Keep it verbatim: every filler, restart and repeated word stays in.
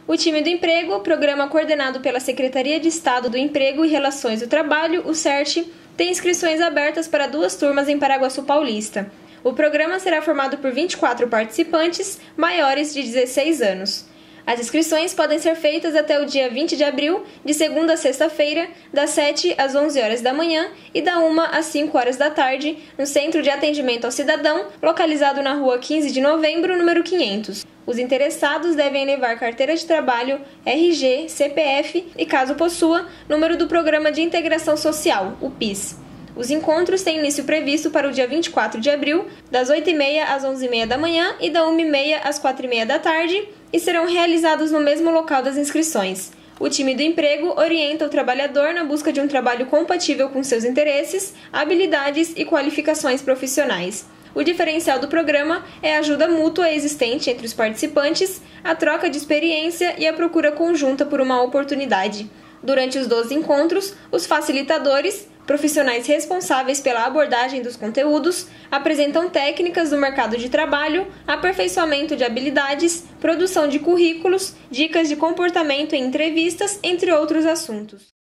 O Time do Emprego, programa coordenado pela Secretaria de Estado do Emprego e Relações do Trabalho, o CERT, tem inscrições abertas para duas turmas em Paraguaçu Paulista. O programa será formado por vinte e quatro participantes maiores de dezesseis anos. As inscrições podem ser feitas até o dia vinte de abril, de segunda a sexta-feira, das sete às onze horas da manhã e da uma às cinco horas da tarde, no Centro de Atendimento ao Cidadão, localizado na rua quinze de novembro, número quinhentos. Os interessados devem levar carteira de trabalho, R G, C P F e, caso possua, número do Programa de Integração Social, o PIS. Os encontros têm início previsto para o dia vinte e quatro de abril, das oito e meia às onze e meia da manhã e da uma e meia às quatro e meia da tarde, e serão realizados no mesmo local das inscrições. O Time do Emprego orienta o trabalhador na busca de um trabalho compatível com seus interesses, habilidades e qualificações profissionais. O diferencial do programa é a ajuda mútua existente entre os participantes, a troca de experiência e a procura conjunta por uma oportunidade. Durante os doze encontros, os facilitadores, profissionais responsáveis pela abordagem dos conteúdos, apresentam técnicas do mercado de trabalho, aperfeiçoamento de habilidades, produção de currículos, dicas de comportamento em entrevistas, entre outros assuntos.